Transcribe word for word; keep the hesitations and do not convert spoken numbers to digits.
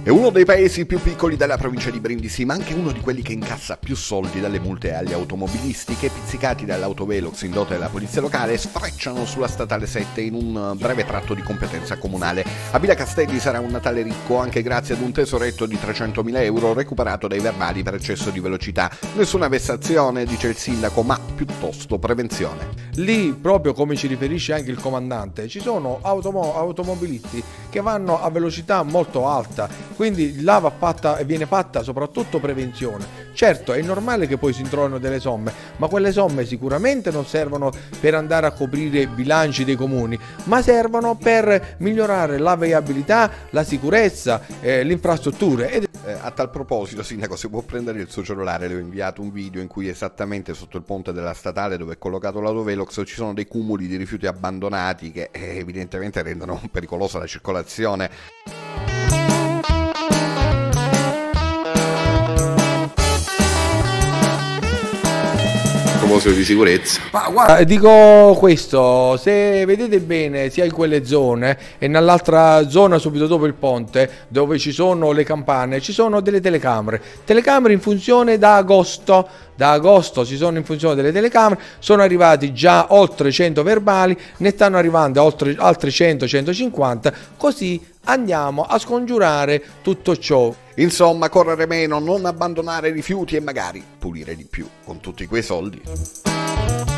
È uno dei paesi più piccoli della provincia di Brindisi, ma anche uno di quelli che incassa più soldi dalle multe agli automobilisti che, pizzicati dall'autovelox in dote della polizia locale, sfrecciano sulla statale sette in un breve tratto di competenza comunale. A Villa Castelli sarà un Natale ricco anche grazie ad un tesoretto di trecentomila euro recuperato dai verbali per eccesso di velocità. Nessuna vessazione, dice il sindaco, ma piuttosto prevenzione. Lì, proprio come ci riferisce anche il comandante, ci sono automo- automobilisti che vanno a velocità molto alta, quindi là va fatta, viene fatta soprattutto prevenzione. Certo, è normale che poi si introvino delle somme, ma quelle somme sicuramente non servono per andare a coprire i bilanci dei comuni, ma servono per migliorare la viabilità, la sicurezza, eh, le infrastrutture. Ed... Eh, a tal proposito, sindaco, se può prendere il suo cellulare, le ho inviato un video in cui esattamente sotto il ponte della statale dove è collocato l'autovelox ci sono dei cumuli di rifiuti abbandonati che eh, evidentemente rendono pericolosa la circolazione. Di sicurezza. Ma guarda, dico questo, se vedete bene sia in quelle zone e nell'altra zona subito dopo il ponte dove ci sono le campane ci sono delle telecamere telecamere in funzione da agosto da agosto ci sono in funzione delle telecamere, sono arrivati già oltre cento verbali, ne stanno arrivando oltre altri cento centocinquanta, così andiamo a scongiurare tutto ciò. Insomma, correre meno, non abbandonare rifiuti e magari pulire di più con tutti quei soldi.